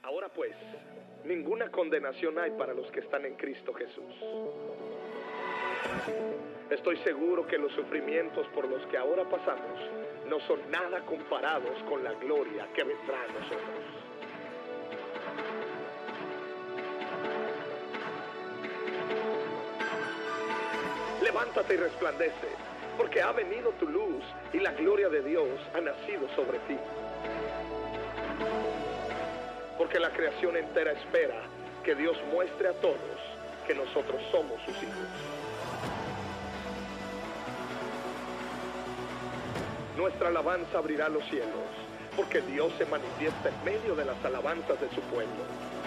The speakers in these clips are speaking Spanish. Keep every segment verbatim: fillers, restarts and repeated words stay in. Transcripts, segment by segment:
Ahora pues, ninguna condenación hay para los que están en Cristo Jesús. Estoy seguro que los sufrimientos por los que ahora pasamos no son nada comparados con la gloria que vendrá a nosotros. Levántate y resplandece, porque ha venido tu luz y la gloria de Dios ha nacido sobre ti. Porque la creación entera espera que Dios muestre a todos que nosotros somos sus hijos. Nuestra alabanza abrirá los cielos, porque Dios se manifiesta en medio de las alabanzas de su pueblo.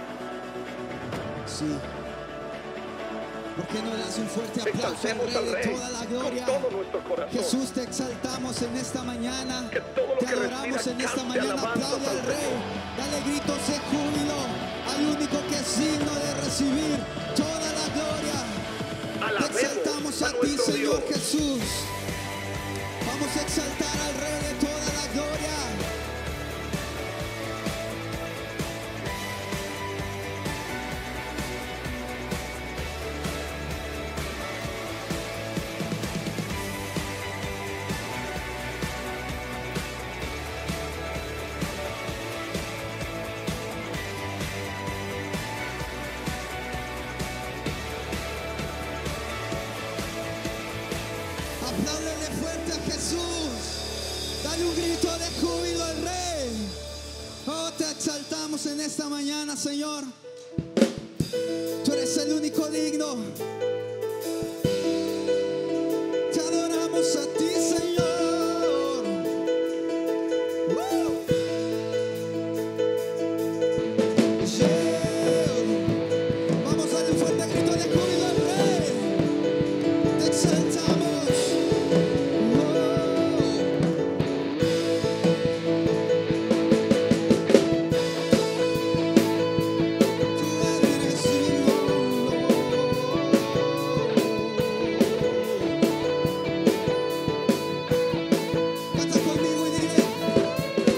Sí. ¿Por qué no das un fuerte aplauso al Rey, al Rey de toda la gloria? Con todo nuestro corazón. Jesús, te exaltamos en esta mañana. Que todo lo te que adoramos respira, en esta cante mañana. Aplaude al Rey. Dale gritos de júbilo al único que es digno de recibir toda la gloria. Alabemos te exaltamos a, a ti, Señor Dios. Jesús. Vamos a exaltar al Rey de toda la gloria. Apláudele fuerte a Jesús. Dale un grito de júbilo al Rey. Oh, te exaltamos en esta mañana, Señor. Tú eres el único digno. Te adoramos a ti, Señor. ¡Woo! Yeah. Vamos a darle un fuerte grito de júbilo al Rey. Te exaltamos. Canta conmigo y dile.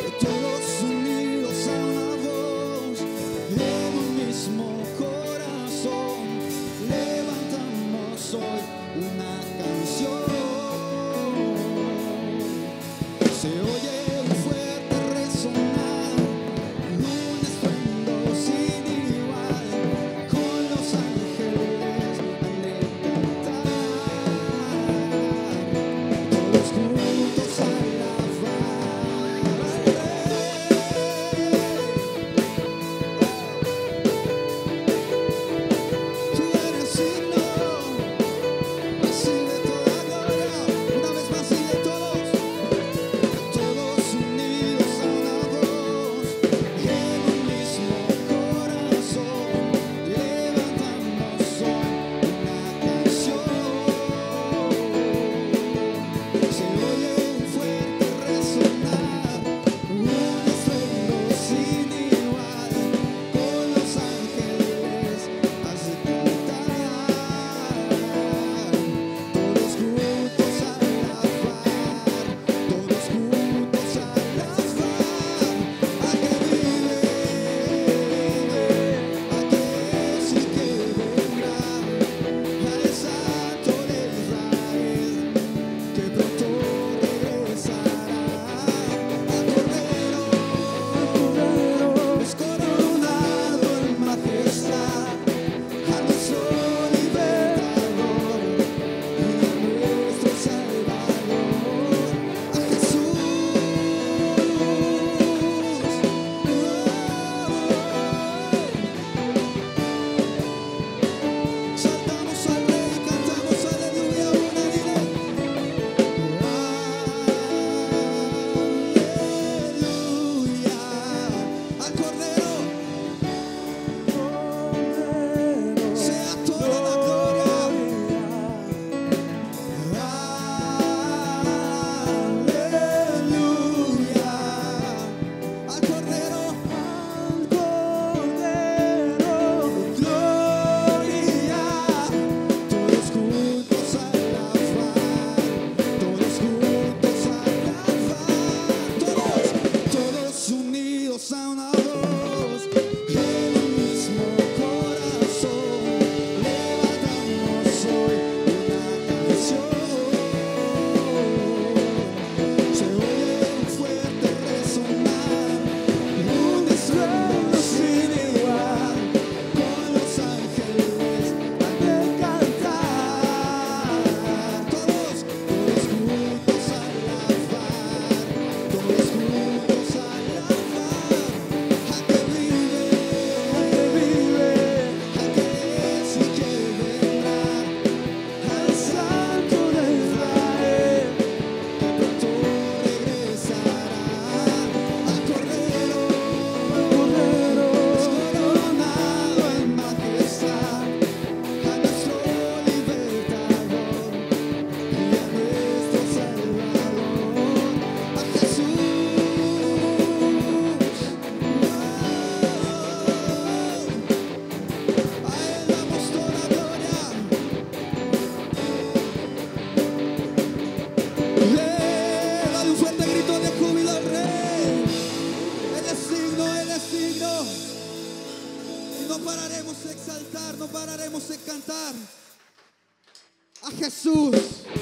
exaltar, no pararemos de cantar a Jesús.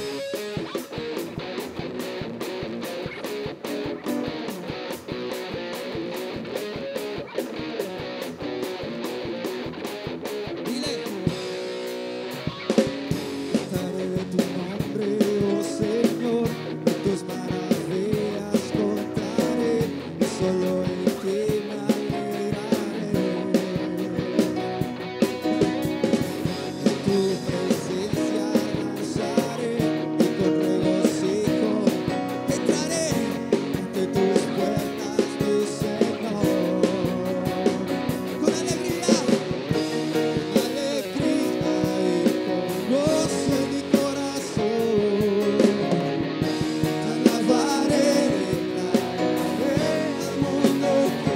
Dile. Cantaré de tu nombre, oh Señor, de tus maravillas contaré, y solo en ti me alegraré. En tu presencia danzaré y con regocijo entraré ante tus puertas, mi Señor. Con alegría, con alegría y con gozo en mi corazón, te alabaré, declararé al mundo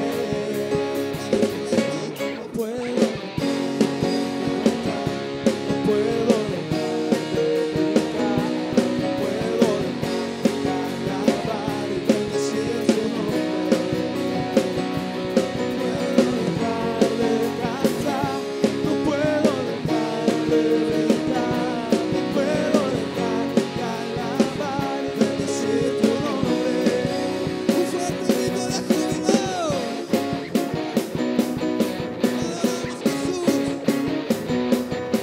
que no puedo cantar, no puedo dejar de cantar, no puedo dejar de alabar y bendecir tu nombre. No puedo dejar de cantar, no puedo dejar de alabar y bendecir tu nombre. Un fuerte grito de júbilo. Adoramos Jesús.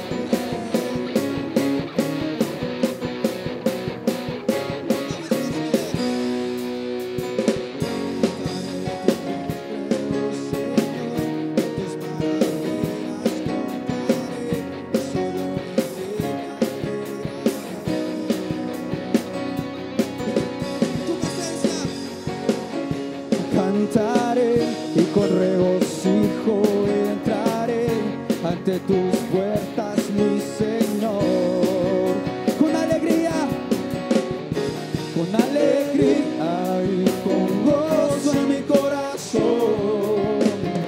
Cantaré y con regocijo entraré ante tus puertas, mi Señor. Con alegría, con alegría y con gozo en mi corazón,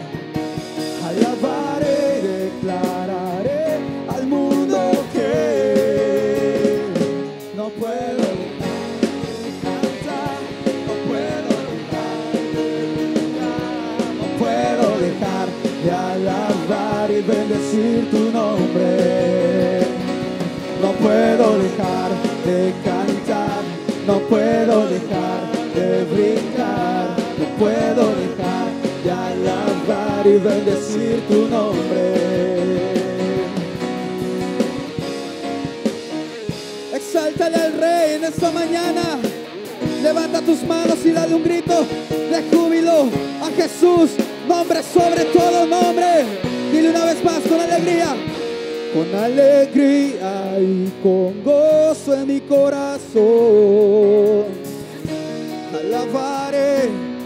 alabaré, declararé al mundo que no puedo dejar de cantar, no puedo dejar de cantar, no puedo dejar de alabar y bendecir tu nombre. No puedo dejar de cantar, no puedo dejar de brincar, no puedo dejar de alabar y bendecir tu nombre. Exáltale al Rey en esta mañana. Levanta tus manos y dale un grito de júbilo a Jesús, nombre sobre todo nombre. Dile una vez más con alegría. Con alegría y con gozo en mi corazón, alabaré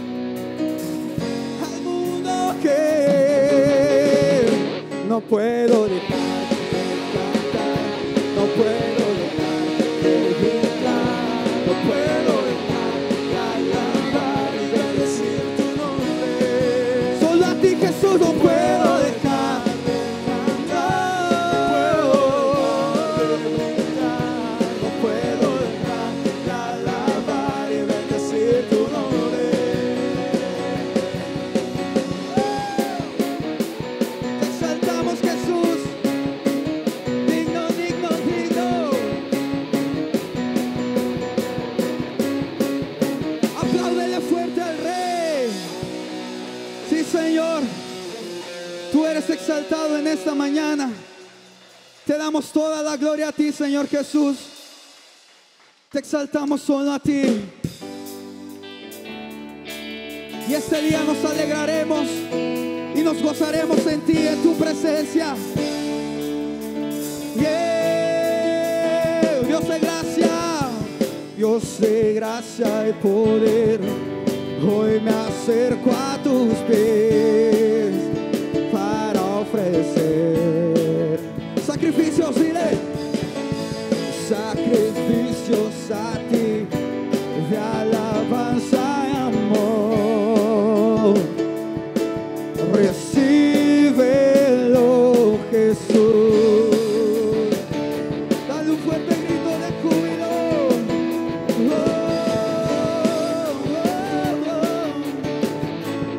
al mundo que no puedo dejar de cantar, no puedo dejar de gritar, no puedo dejar de alabar y bendecir tu nombre. Solo a ti, Jesús, no puedo dejar. Señor, tú eres exaltado en esta mañana. Te damos toda la gloria a ti, Señor Jesús. Te exaltamos solo a ti. Y este día nos alegraremos y nos gozaremos en ti, en tu presencia. Yeah. Dios de gracia, Dios de gracia y poder, hoy me acerco a tus pies para ofrecer sacrificios, dile, sacrificios a ti de alabanza y amor. Recíbelo, Jesús. Dale un fuerte grito de júbilo. Oh, oh, oh.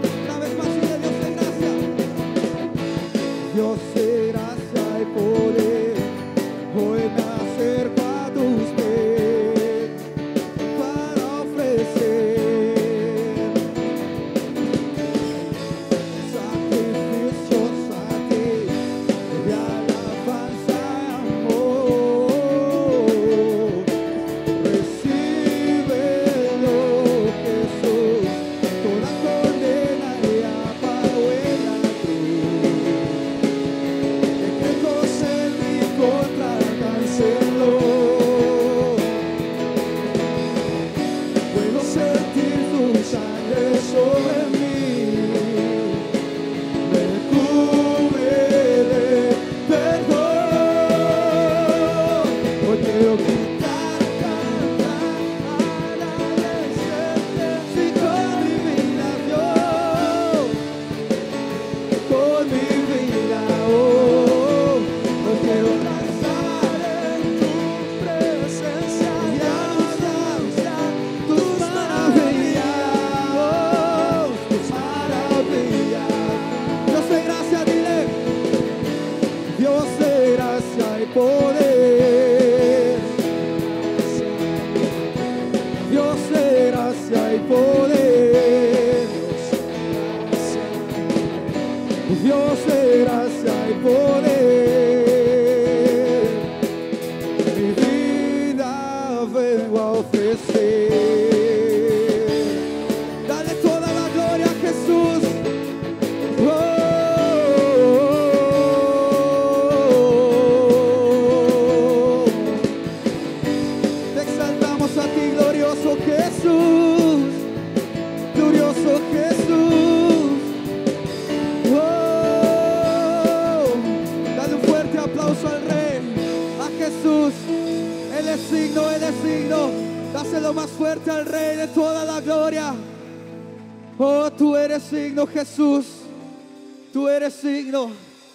Oh, tú eres digno, Jesús. Tú eres digno.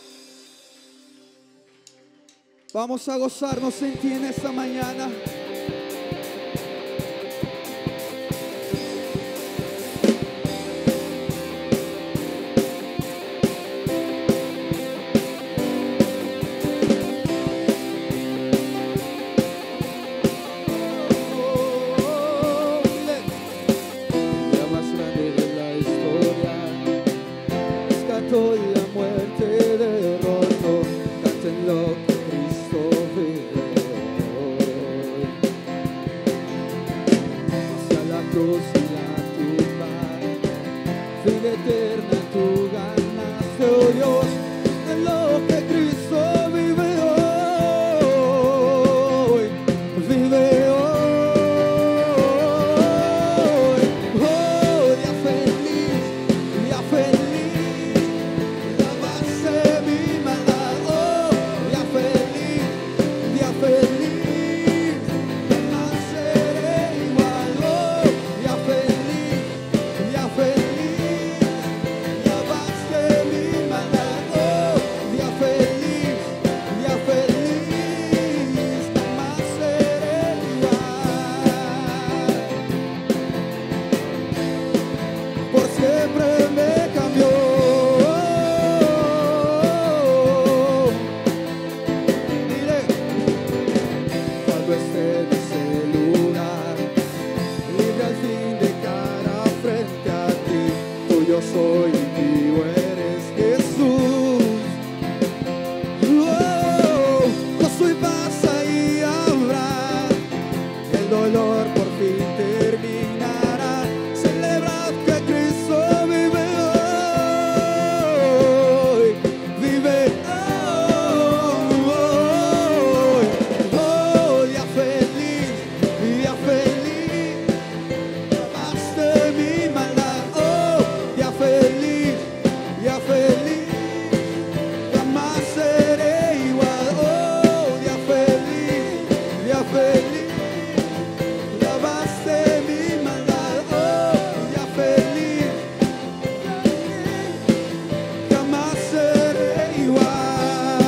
Vamos a gozarnos en ti en esta mañana. La muerte derrotó, canten lo que Cristo vive hoy. Hacia la cruz y la tumba, vida eterna tú ganaste, oh Dios, en lo que Cristo vive hoy, vive hoy. Oh, día feliz, día feliz. Soy vivo, eres Jesús. Oh, gozo y paz ahí habrá, el dolor por fin terminará. Celebrad que Cristo vive hoy, vive hoy. Oh, día feliz, día feliz, amaste mi maldad. Oh, día feliz, día feliz, jamás seré igual. Oh, día feliz, día feliz, lavaste mi maldad. Oh, día feliz, jamás seré igual.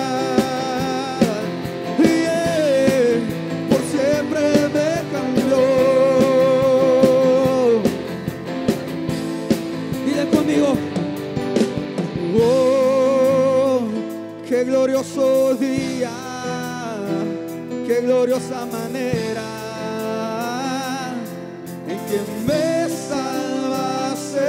Yeah, por siempre me cambió. Dile conmigo. Oh, qué glorioso día, qué gloriosa manera en que me salvaste.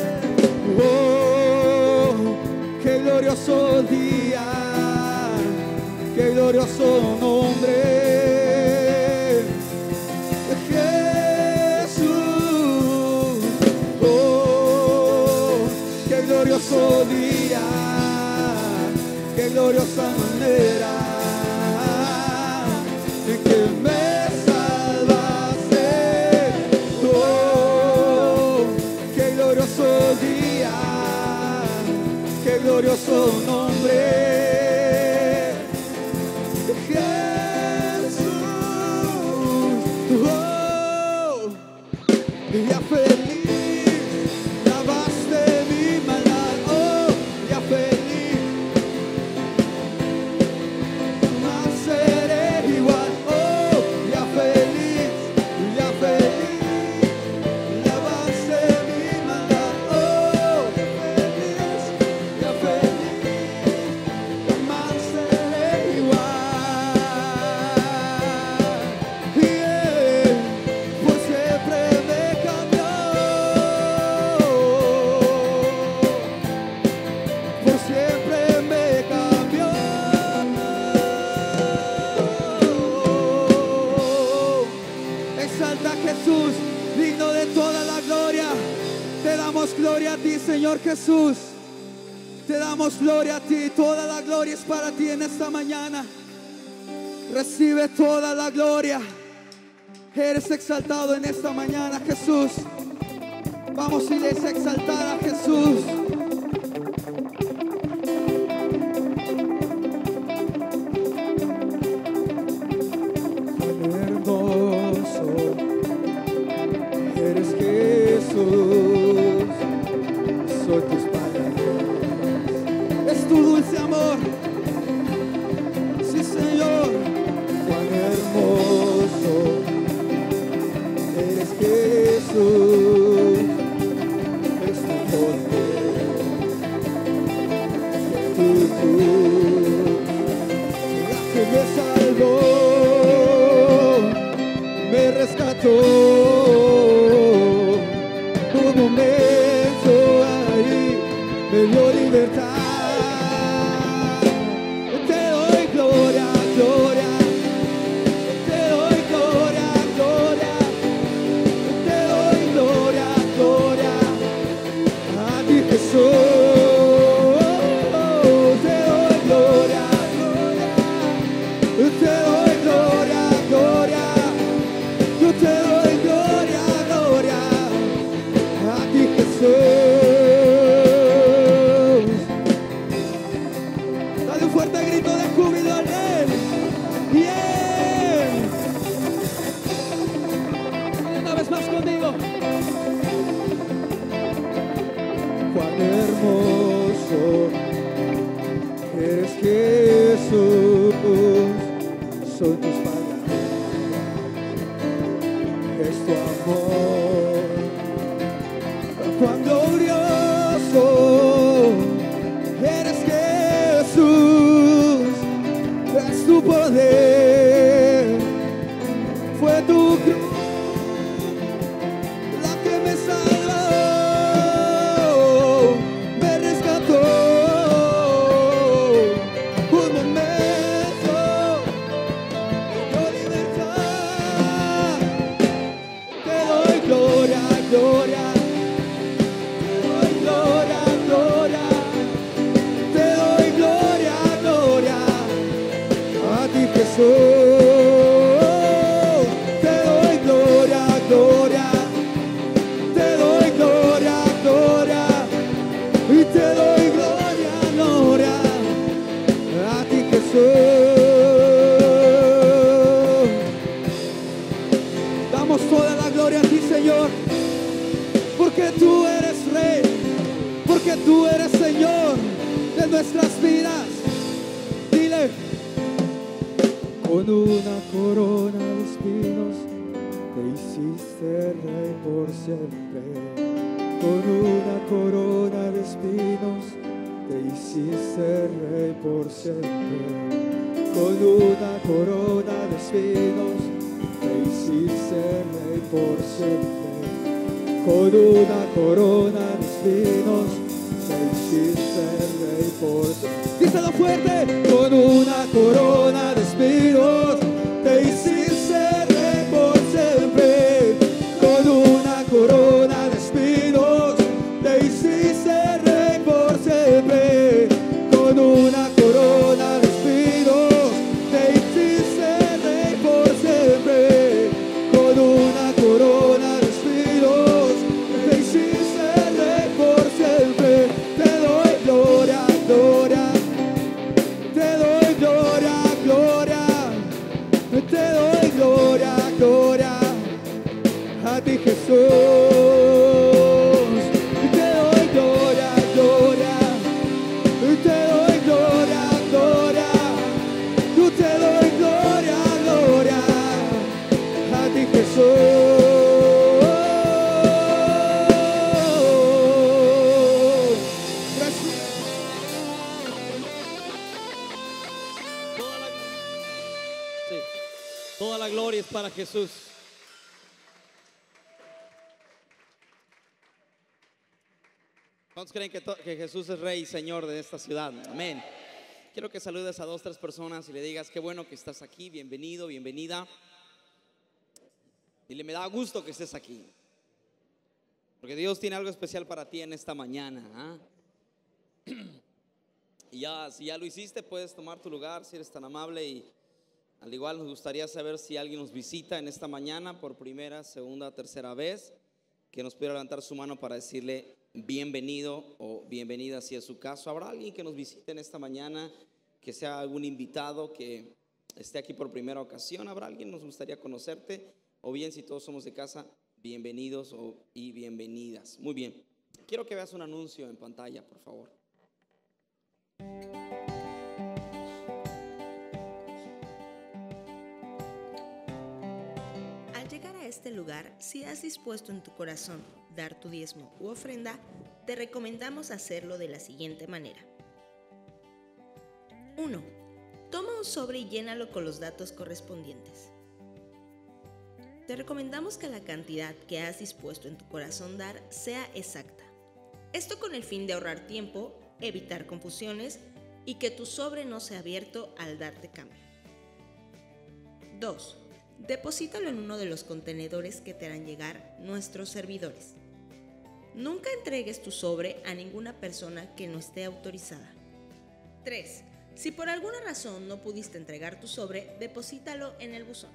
Oh, qué glorioso día, qué glorioso nombre. Jesús, oh, qué glorioso día, qué gloriosa manera en que me salvaste. Oh, qué glorioso día, qué glorioso nombre. Jesús, oh, día feliz, lavaste mi maldad. Oh, día feliz, jamás seré igual. Oh, día feliz, día feliz, lavaste mi maldad. Oh, día feliz, día feliz, jamás seré igual. Yeah, por siempre me cambió. Por siempre me cambió. Exalta a Jesús, digno de toda la gloria. Te damos gloria a ti, Señor Jesús. Te damos gloria a ti. Toda la gloria es para ti en esta mañana. Recibe toda la gloria. Eres exaltado en esta mañana, Jesús. Vamos, iglesia, a exaltar a Jesús. Cuán hermoso eres, Jesús. momento ahí me dio libertad. Te doy gloria, gloria. Te doy gloria, gloria. Te doy gloria, gloria. A ti Jesús. Dale un fuerte grito de júbilo a Él. Bien. Una vez más conmigo. Cuán hermoso eres, Jesús. Son tus palabras, es tu amor. Cuán glorioso eres, Jesús, es tu poder, fue tu cruz la que me salvó, me rescató. Un momento me dio libertad. Te doy gloria, gloria. Jesús, te doy gloria, gloria, te doy gloria, gloria, y te doy gloria, gloria, a ti Jesús. Damos toda la gloria a ti, Señor, porque tú eres Rey, porque tú eres Señor de nuestras vidas. Dile. Con una corona de espinos te hiciste rey por siempre. Con una corona de espinos te hiciste rey por siempre. Con una corona de espinos te hiciste rey por siempre. Con una corona de espinos te hiciste rey por siempre. Díselo fuerte. Con una corona de espinos te hiciste rey por siempre. Con una corona de espinos te hiciste rey por siempre. Con una corona de espinos te hiciste rey por siempre. Con una corona de espinos te hiciste rey por siempre. Te doy gloria, gloria. Te doy gloria, gloria, te doy gloria, gloria, a ti Jesús. Te doy gloria, gloria, te doy gloria, gloria, tú te doy gloria, gloria, a ti Jesús. Toda la gloria es para Jesús. ¿Cuántos creen que, que Jesús es Rey y Señor de esta ciudad? Amén. Quiero que saludes a dos, tres personas y le digas: qué bueno que estás aquí, bienvenido, bienvenida. Dile: me da gusto que estés aquí, porque Dios tiene algo especial para ti en esta mañana, ¿eh? Y ya, si ya lo hiciste, puedes tomar tu lugar si eres tan amable. Y al igual nos gustaría saber si alguien nos visita en esta mañana por primera, segunda, tercera vez, que nos pudiera levantar su mano para decirle bienvenido o bienvenida si es su caso. ¿Habrá alguien que nos visite en esta mañana, que sea algún invitado que esté aquí por primera ocasión? ¿Habrá alguien? Nos gustaría conocerte. O bien, si todos somos de casa, bienvenidos o, y bienvenidas. Muy bien. Quiero que veas un anuncio en pantalla, por favor. Al llegar a este lugar, si has dispuesto en tu corazón dar tu diezmo u ofrenda, te recomendamos hacerlo de la siguiente manera. uno. Toma un sobre y llénalo con los datos correspondientes. te recomendamos que la cantidad que has dispuesto en tu corazón dar sea exacta. Esto con el fin de ahorrar tiempo, evitar confusiones y que tu sobre no sea abierto al darte cambio. dos. Deposítalo en uno de los contenedores que te harán llegar nuestros servidores. Nunca entregues tu sobre a ninguna persona que no esté autorizada. tres. Si por alguna razón no pudiste entregar tu sobre, deposítalo en el buzón.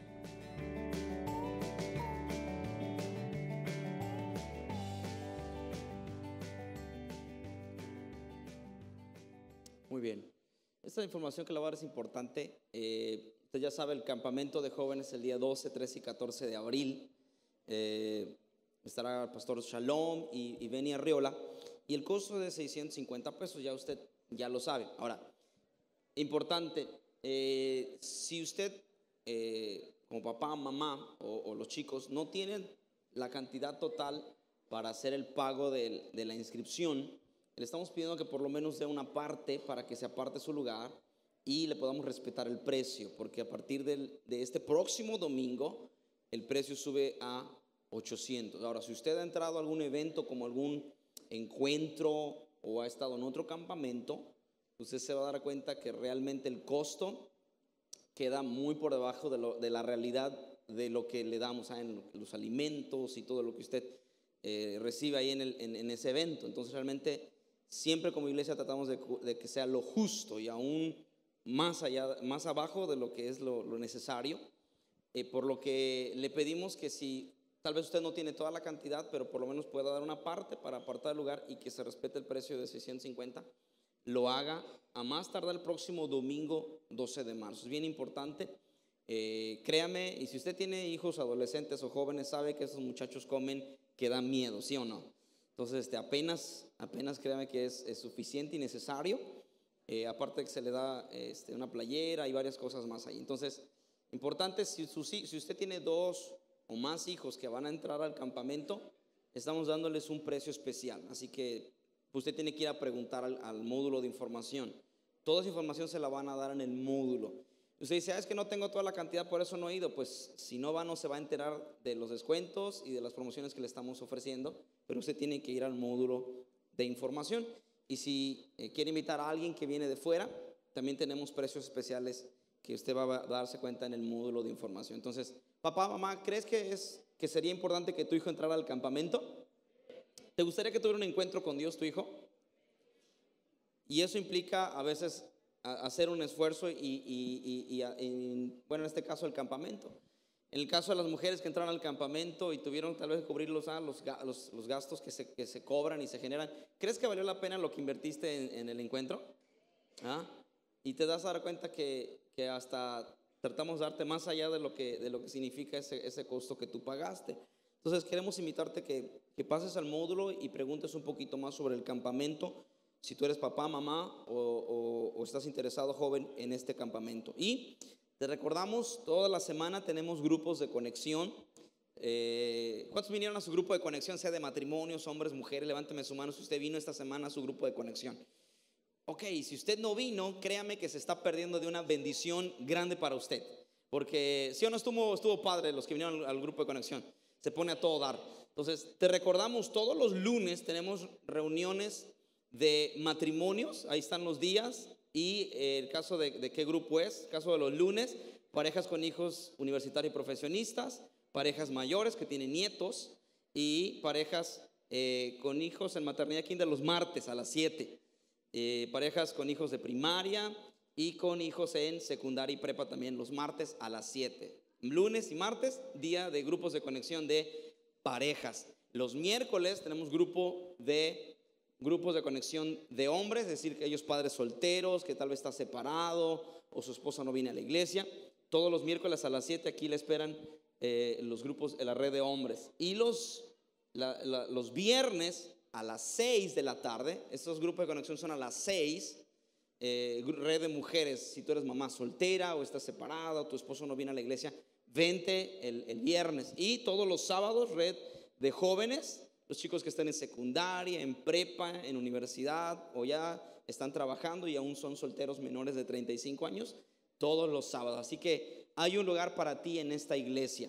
Muy bien. Esta información que le voy a dar es importante. Eh, usted ya sabe, el campamento de jóvenes el día doce, trece y catorce de abril. Eh, estará el pastor Shalom y, y Benny Arriola. Y el costo de seiscientos cincuenta pesos, ya usted ya lo sabe. Ahora, importante, eh, si usted, eh, como papá, mamá o, o los chicos, no tienen la cantidad total para hacer el pago de, de la inscripción, le estamos pidiendo que por lo menos dé una parte para que se aparte su lugar y le podamos respetar el precio, porque a partir del, de este próximo domingo el precio sube a ochocientos. Ahora, si usted ha entrado a algún evento como algún encuentro o ha estado en otro campamento, usted se va a dar cuenta que realmente el costo queda muy por debajo de, lo, de la realidad de lo que le damos, ¿eh? En los alimentos y todo lo que usted eh, recibe ahí en, el, en, en ese evento. Entonces realmente siempre como iglesia tratamos de, de que sea lo justo y aún más allá, más abajo de lo que es lo, lo necesario, eh, por lo que le pedimos que si tal vez usted no tiene toda la cantidad, pero por lo menos pueda dar una parte para apartar el lugar y que se respete el precio de seiscientos cincuenta, lo haga a más tardar el próximo domingo doce de marzo. Es bien importante, eh, créame, y si usted tiene hijos adolescentes o jóvenes, sabe que esos muchachos comen que dan miedo, ¿sí o no? Entonces este, apenas, apenas créame que es, es suficiente y necesario, eh, aparte que se le da este, una playera y varias cosas más ahí. Entonces, importante, si, su, si usted tiene dos o más hijos que van a entrar al campamento, estamos dándoles un precio especial, así que usted tiene que ir a preguntar al, al módulo de información. Toda esa información se la van a dar en el módulo. Usted dice, ah, es que no tengo toda la cantidad, por eso no he ido. Pues si no va, no se va a enterar de los descuentos y de las promociones que le estamos ofreciendo, pero usted tiene que ir al módulo de información. Y si eh, quiere invitar a alguien que viene de fuera, también tenemos precios especiales que usted va a darse cuenta en el módulo de información. Entonces, papá, mamá, ¿crees que, es, que sería importante que tu hijo entrara al campamento? ¿Te gustaría que tuviera un encuentro con Dios tu hijo? Y eso implica a veces hacer un esfuerzo y, y, y, y, y, bueno, en este caso el campamento. En el caso de las mujeres que entraron al campamento y tuvieron tal vez que cubrir los, los, los, los gastos que se, que se cobran y se generan, ¿crees que valió la pena lo que invertiste en, en el encuentro? ¿Ah? Y te das a dar cuenta que, que hasta tratamos de darte más allá de lo que, de lo que significa ese, ese costo que tú pagaste. Entonces queremos invitarte que, que pases al módulo y preguntes un poquito más sobre el campamento, si tú eres papá, mamá o, o, o estás interesado, joven, en este campamento. Y te recordamos, toda la semana tenemos grupos de conexión. Eh, ¿Cuántos vinieron a su grupo de conexión, sea de matrimonios, hombres, mujeres? Levánteme su mano si usted vino esta semana a su grupo de conexión. Ok, si usted no vino, créame que se está perdiendo de una bendición grande para usted. Porque si o no estuvo, estuvo padre los que vinieron al, al grupo de conexión. Se pone a todo dar. Entonces, te recordamos, todos los lunes tenemos reuniones de matrimonios, ahí están los días, y eh, el caso de, de qué grupo es, el caso de los lunes, parejas con hijos universitarios y profesionistas, parejas mayores que tienen nietos, y parejas eh, con hijos en maternidad kinder los martes a las siete, eh, parejas con hijos de primaria y con hijos en secundaria y prepa también los martes a las siete. Lunes y martes, día de grupos de conexión de parejas. Los miércoles tenemos grupo de grupos de conexión de hombres, es decir, que ellos padres solteros, que tal vez está separado o su esposa no viene a la iglesia. Todos los miércoles a las siete aquí le esperan eh, los grupos de la red de hombres. Y los, la, la, los viernes a las seis de la tarde, estos grupos de conexión son a las seis. Eh, red de mujeres, si tú eres mamá soltera o estás separada o tu esposo no viene a la iglesia, vente el, el viernes. Y todos los sábados, red de jóvenes, los chicos que están en secundaria, en prepa, en universidad o ya están trabajando y aún son solteros menores de treinta y cinco años, todos los sábados. Así que hay un lugar para ti en esta iglesia.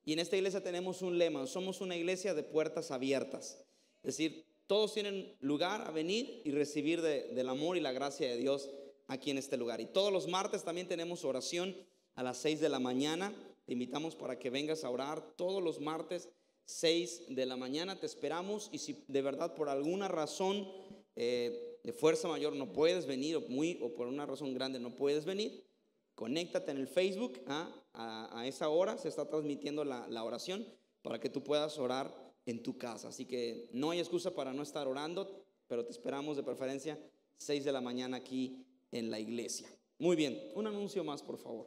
Y en esta iglesia tenemos un lema: somos una iglesia de puertas abiertas. Es decir, todos tienen lugar a venir y recibir de, del amor y la gracia de Dios aquí en este lugar. Y todos los martes también tenemos oración a las seis de la mañana. Te invitamos para que vengas a orar todos los martes, seis de la mañana. Te esperamos, y si de verdad por alguna razón eh, de fuerza mayor no puedes venir, o, muy, o por una razón grande no puedes venir, conéctate en el Facebook. ¿ah? A, a esa hora se está transmitiendo la, la oración para que tú puedas orar en tu casa. Así que no hay excusa para no estar orando, pero te esperamos de preferencia seis de la mañana aquí en la iglesia. Muy bien, un anuncio más, por favor.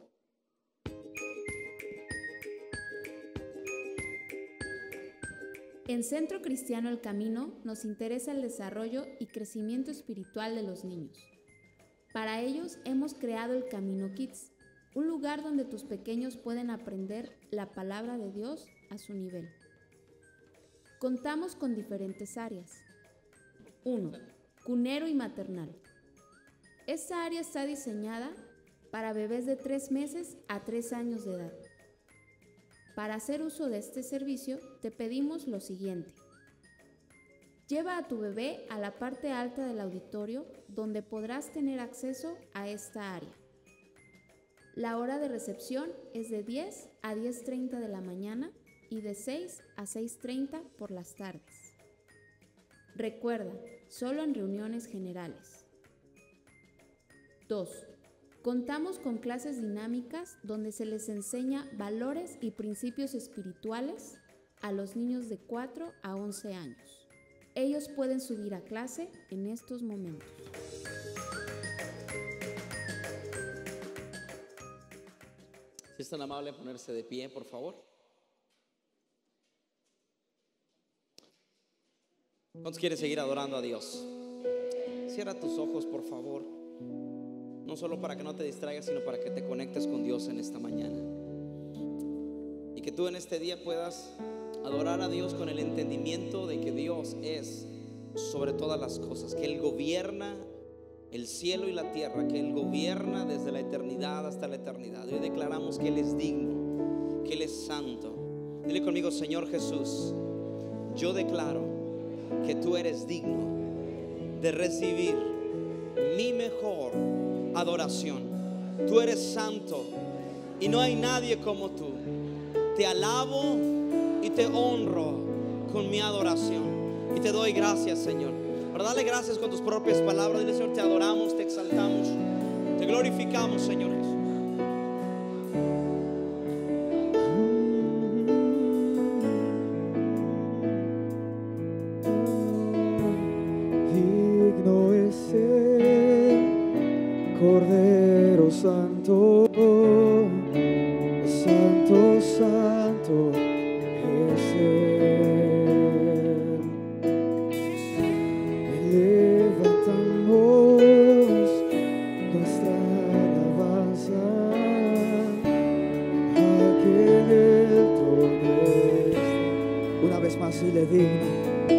En Centro Cristiano El Camino nos interesa el desarrollo y crecimiento espiritual de los niños. Para ellos hemos creado el Camino Kids, un lugar donde tus pequeños pueden aprender la palabra de Dios a su nivel. Contamos con diferentes áreas. uno. Cunero y maternal. Esta área está diseñada para bebés de tres meses a tres años de edad. Para hacer uso de este servicio, te pedimos lo siguiente. Lleva a tu bebé a la parte alta del auditorio, donde podrás tener acceso a esta área. La hora de recepción es de diez a diez treinta de la mañana y de seis a seis treinta por las tardes. Recuerda, solo en reuniones generales. dos. Contamos con clases dinámicas donde se les enseña valores y principios espirituales a los niños de cuatro a once años. Ellos pueden subir a clase en estos momentos. Si es tan amable ponerse de pie, por favor. ¿Cuántos quieren seguir adorando a Dios? Cierra tus ojos, por favor. No solo para que no te distraigas, sino para que te conectes con Dios en esta mañana. Y que tú en este día puedas adorar a Dios con el entendimiento de que Dios es sobre todas las cosas, que Él gobierna el cielo y la tierra, que Él gobierna desde la eternidad hasta la eternidad. Hoy declaramos que Él es digno, que Él es santo. Dile conmigo: Señor Jesús, yo declaro que tú eres digno de recibir mi mejor adoración. Tú eres santo y no hay nadie como tú. Te alabo y te honro con mi adoración y te doy gracias, Señor. Para darle gracias con tus propias palabras, dile: Señor, te adoramos, te exaltamos, te glorificamos, Señor Jesús. Digno es el Cordero Santo, Santo, Santo es Él. Levantamos nuestra alabanza a aquel el trono está. Una vez más, dile: digno.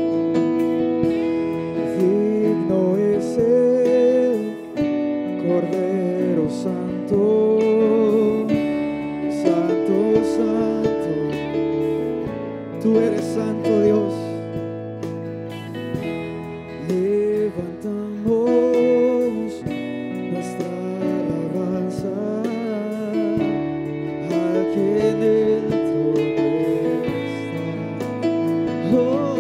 Digno es el Cordero Santo, Santo, Santo. Tú eres santo, Dios. Levantamos nuestra alabanza a quien el trono está. Oh,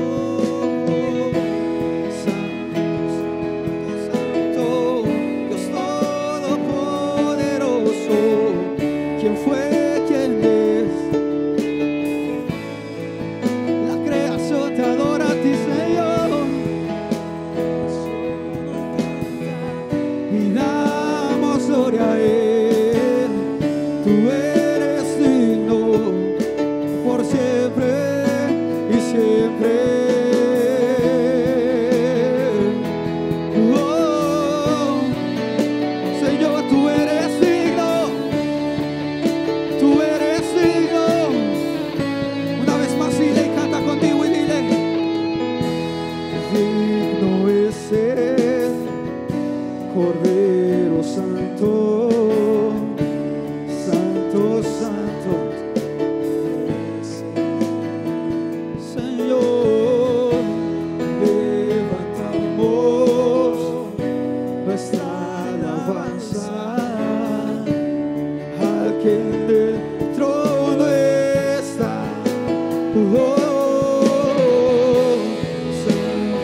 ¿quién fue, quién es? La creación te adora a ti, Señor, y damos gloria a Él. Tú eres digno por siempre y siempre. Oh, Señor, tú eres digno. Tú eres digno. Una vez más, dile y canta contigo y dile: digno es el Cordero Santo, Santo, Santo.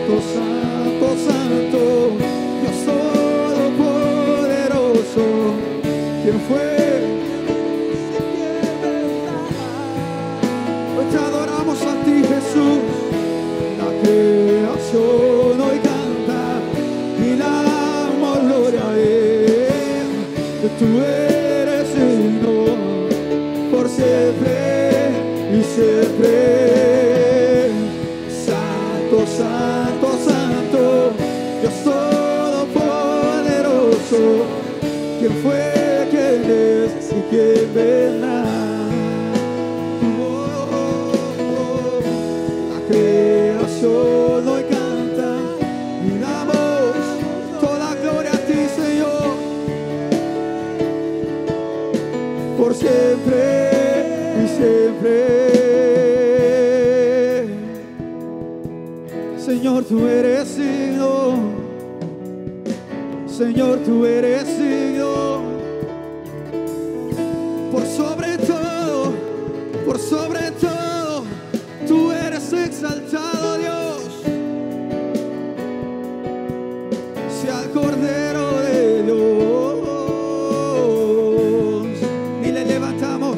Santo, santo, santo, Dios todopoderoso, ¿quién fue? Hoy te adoramos a ti, Jesús. La creación hoy canta y damos gloria a Él. Tú eres digno por siempre y siempre. Santo, santo, santo, Dios todopoderoso, ¿quién fue, quién es y quién vendrá? Creación hoy canta y damos toda gloria a ti, Señor, por siempre y siempre. Señor, tú eres digno, Señor, tú eres digno, por sobre todo, por sobre todo, tú eres exaltado, Dios. Si al Cordero de Dios y le levantamos,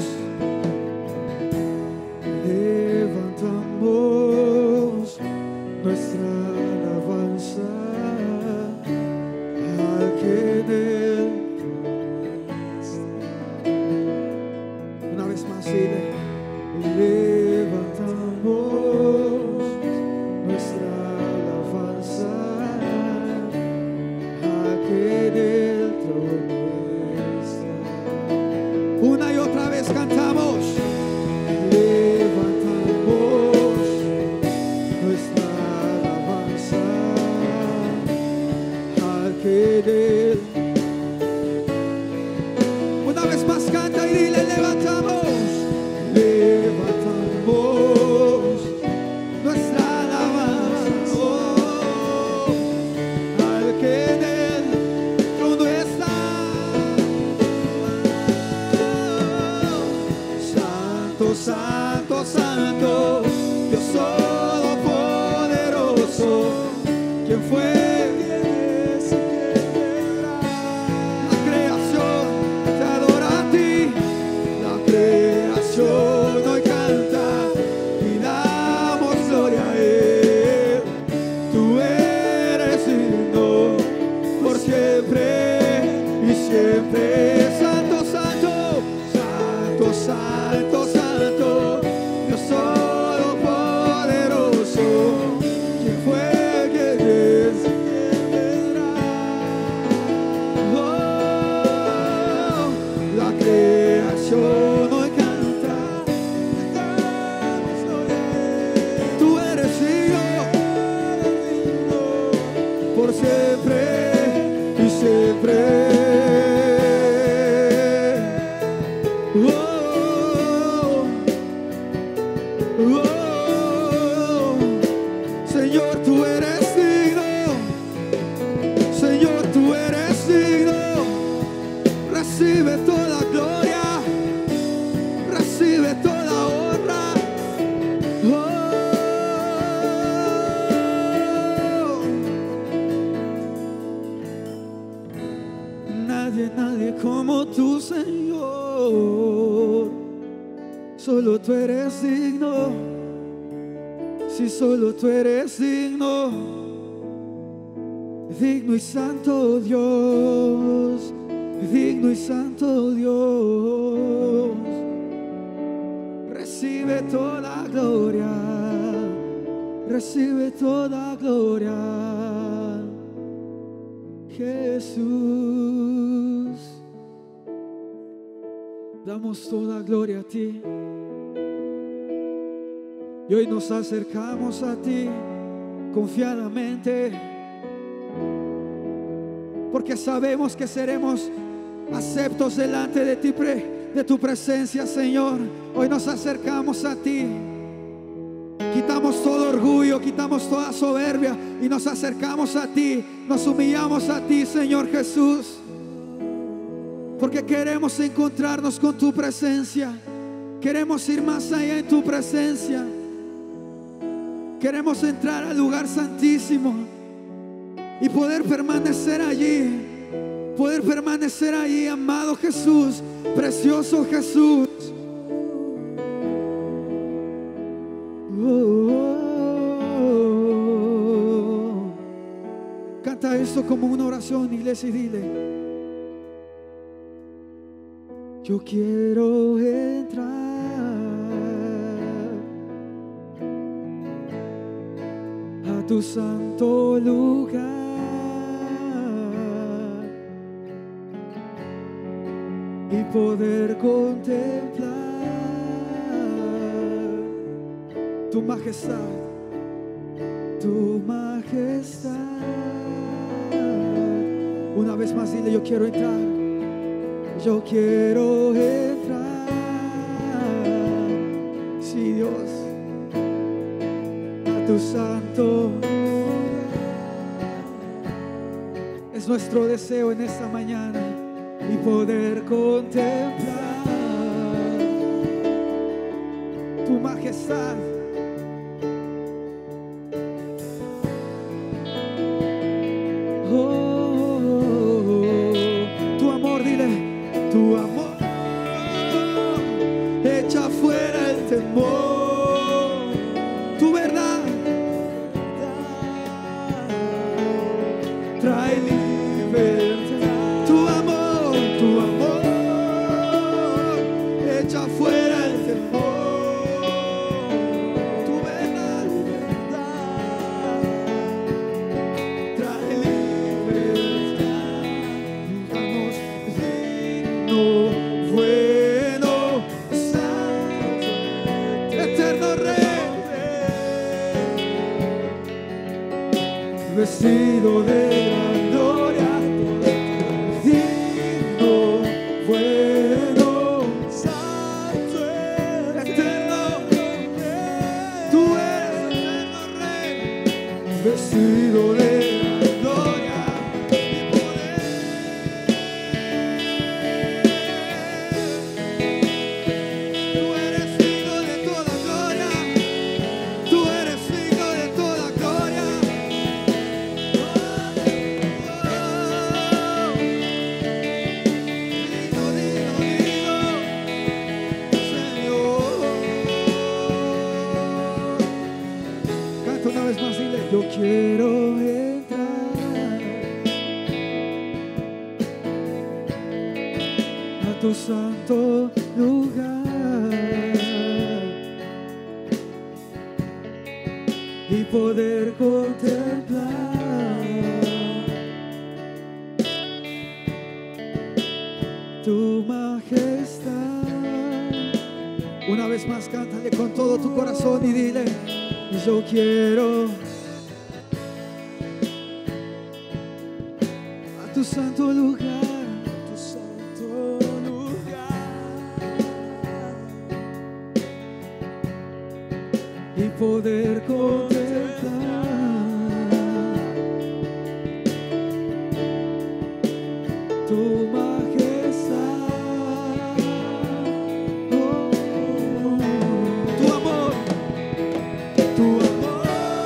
levantamos nuestra alabanza al que en él. Una vez más, dile, levantamos nuestra alabanza a que en el trono está. Una y otra vez cantamos. Levantamos nuestra alabanza a que en el. Una vez más canta y dile, levantamos. Levantamos nuestra alabanza, oh, al que en el trono está. Santo, santo, santo, Dios todopoderoso, ¿quién fue? La creación te adora a ti, la creación hoy canta y damos gloria a Él. Tú eres digno por siempre y siempre. Santo, santo, santo, santo, santo, Dios todopoderoso, ¿quién fue, quién es, quién vendrá? Oh, la creación hoy canta, tú eres digno por siempre y siempre. Oh, oh, oh. Señor, tú eres digno, Señor, tú eres digno. Recibe toda gloria, recibe toda honra. Oh, nadie, nadie como tú, Señor. Solo tú eres digno. Si solo tú eres digno, digno y santo Dios, digno y santo Dios. Recibe toda gloria, recibe toda gloria, Jesús. Damos toda gloria a ti. Y hoy nos acercamos a ti confiadamente, porque sabemos que seremos aceptos delante de ti, de tu presencia, Señor. Hoy nos acercamos a ti, quitamos todo orgullo, quitamos toda soberbia y nos acercamos a ti, nos humillamos a ti, Señor Jesús, porque queremos encontrarnos con tu presencia, queremos ir más allá en tu presencia. Queremos entrar al lugar santísimo. Altísimo y poder permanecer allí, poder permanecer allí, amado Jesús, precioso Jesús. Oh, oh, oh. Canta esto como una oración, iglesia, y dile: yo quiero entrar a tu santo lugar y poder contemplar tu majestad, tu majestad. Una vez más dile: yo quiero entrar, yo quiero entrar. Sí, Dios, a tu santo lugar. Es nuestro deseo en esta mañana y poder contemplar tu majestad. Oh, oh, oh, oh. Tu amor, dile: tu amor echa fuera el temor, tu verdad trae libertad. Tu amor, tu amor echa fuera el temor, tu verdad trae libertad. Vamos, digno, bueno, santo, eterno Rey, vestido de la gloria, digno, bueno, santo, eterno, tú eres eterno Rey, vestido de la gloria y poder. Tú eres digno de toda gloria, tú eres digno de toda gloria. Digno, digno, digno, Señor. Canta una vez más, dile: yo quiero entrar a tu santo lugar y poder contemplar tu majestad. Una vez más, cántale con todo tu corazón y dile: yo quiero a tu santo lugar, a tu santo lugar y poder contemplar tu majestad. Oh, oh, oh. Tu amor, tu amor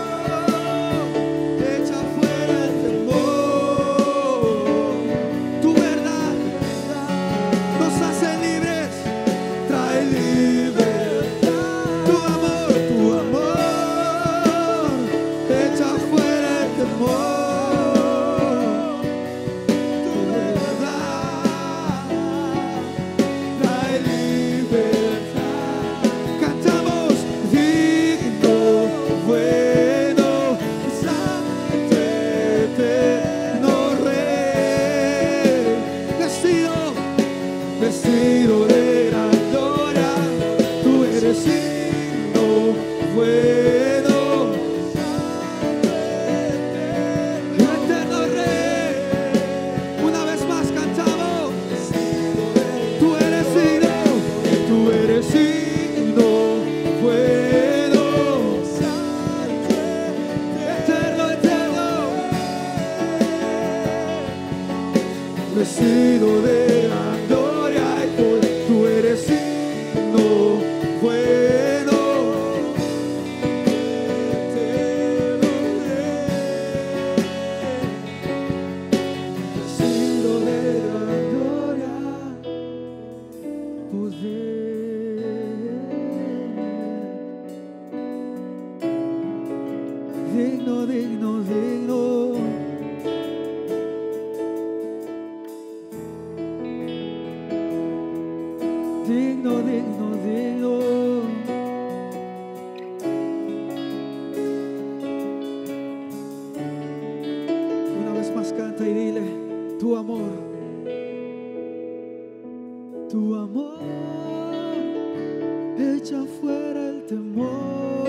echa fuera el temor, tu verdad nos hace libres, trae libertad. Tu amor, tu amor echa fuera el temor, tu verdad trae libertad. Cantamos: digno, bueno, santo, eterno Rey, vestido, vestido de la gloria, tú eres digno, bueno, eterno Rey. Una vez más cantamos: tú eres digno, tú eres digno, bueno, eterno, eterno, vestido de la gloria y poder. Tú eres digno, bueno, eterno Rey. amor, tu amor echa fuera el temor,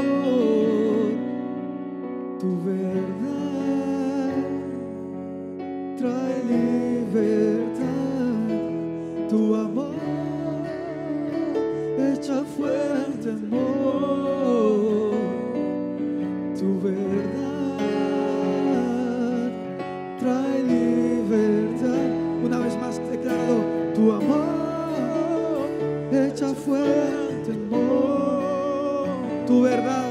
tu verdad trae libertad, tu amor echa fuera el temor, tu verdad trae libertad. Una vez más declarado, tu amor echa fuera el temor, tu verdad,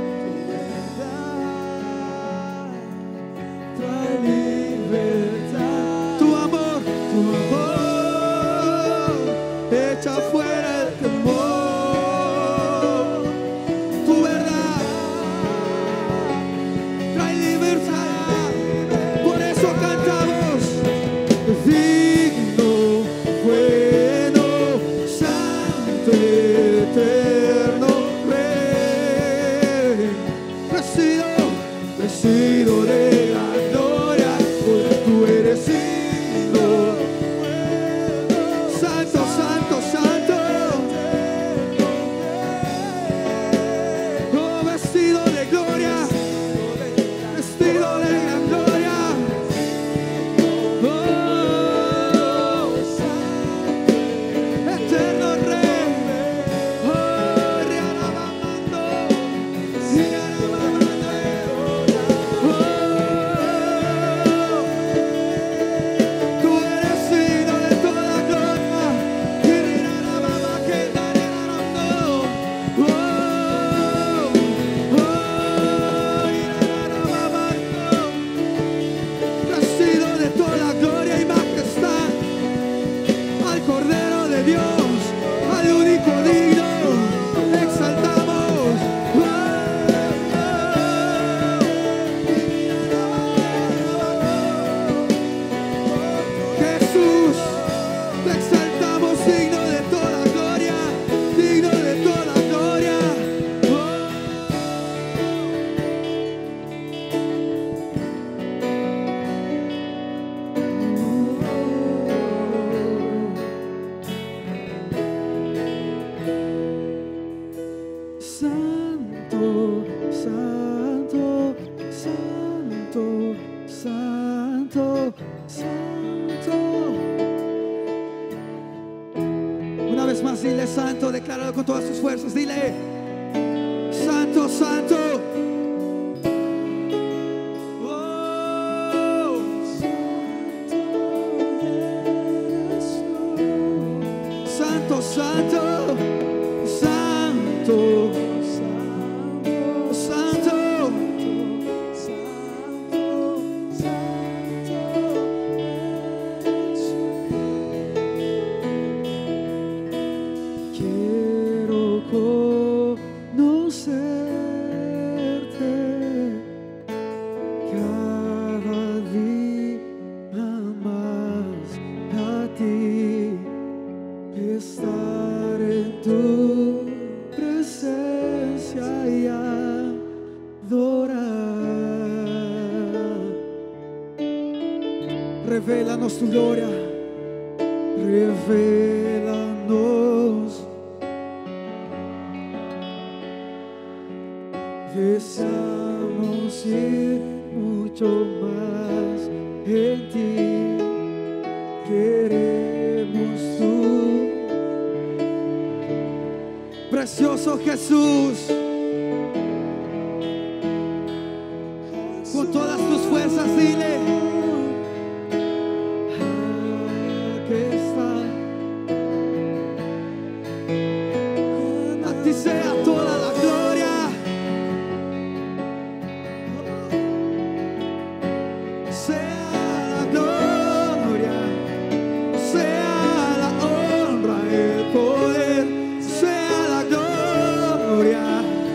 tu verdad trae libertad, tu amor, tu amor echa fuera el temor, tu verdad trae libertad. Por eso cantamos: digno, bueno, santo, eterno Rey, vestido, vestido de la gloria, porque tú eres digno, santo, santo, santo, oh, vestido de gloria, vestido de gran gloria, oh, eterno Rey, oh, riarabamando, riarabamando, oh, tú eres digno de toda gloria, y riarabama que riarabando, oh, oh, riarabamando, vestido de toda gloria y majestad, al Cordero de Dios, al único digno, exaltamos. Oh, Jesús, te exaltamos, digno de toda gloria, digno de toda gloria. Oh, Santo, santo, santo, santo, santo. Una vez más, dile santo, decláralo con todas tus fuerzas, dile santo, santo. Oh, santo, santo, santo, santo, quiero conocerte cada día más, a ti estar en tu presencia y adorar. Revélanos tu gloria, revélanos. Deseamos ir mucho más en ti, queremos tú, precioso Jesús. Con todas tus fuerzas dile: aquí está, a ti sea toda la gloria, sea la gloria, sea la honra, el poder, sea la gloria.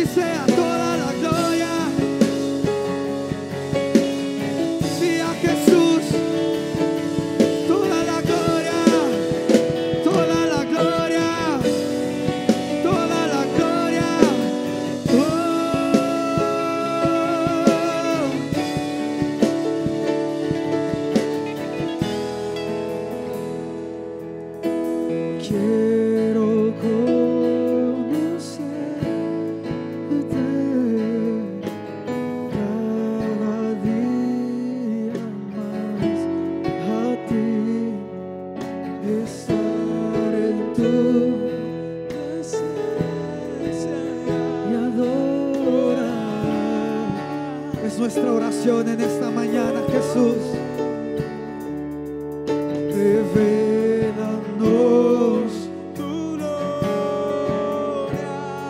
ti sea toda la gloria. Sí, a Jesús, toda la gloria, toda la gloria, toda la gloria. Oh. Quiero conocerte cada día más, a ti estar en tu presencia y adorar. Es nuestra oración en esta mañana, Jesús. Revelanos tu gloria,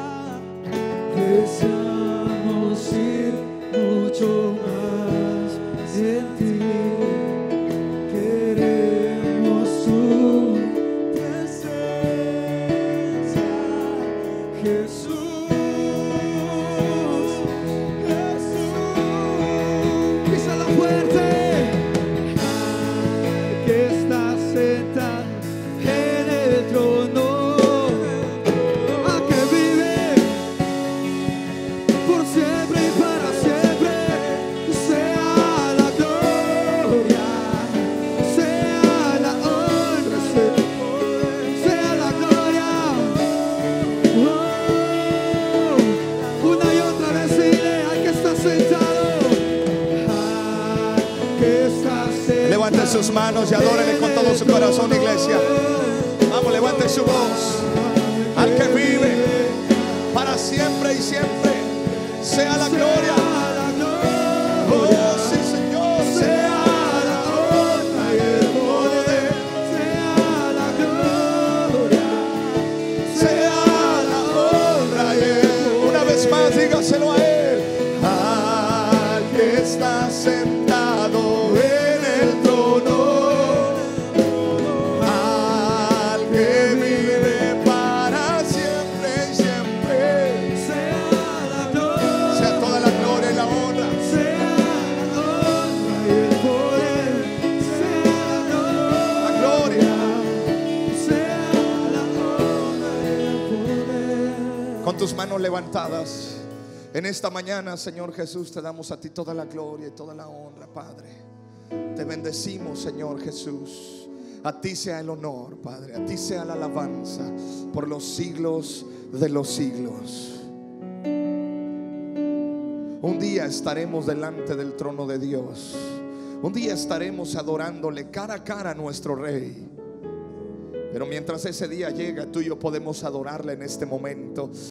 deseamos ir mucho más en ti, queremos tu presencia, Jesús, Jesús, písala fuerte. Que estás sentado en el trono, a que vive por siempre y para siempre, sea la gloria, sea la honra, sea la gloria. Oh, una y otra vez dile al que está sentado, al que está sentado. Levante sus manos y adórele con todo su corazón, iglesia. Vamos, levante su voz. Al que vive para siempre y siempre, sea la gloria. Oh, sí, Señor, sea la honra y el poder. Sea la gloria, Sea la honra y el... Una vez más, dígaselo a Él. Al que está sentado en el trono, al que vive para siempre y siempre, sea la gloria, sea toda la gloria y la honra. sea la honra y el poder, sea la La gloria. sea la honra y el poder. Con tus manos levantadas, en esta mañana, Señor Jesús, te damos a ti toda la gloria y toda la honra, Padre. Te bendecimos, Señor Jesús. A ti sea el honor, Padre. A ti sea la alabanza por los siglos de los siglos. Un día estaremos delante del trono de Dios. Un día estaremos adorándole cara a cara a nuestro Rey. Pero mientras ese día llega, tú y yo podemos adorarle en este momento.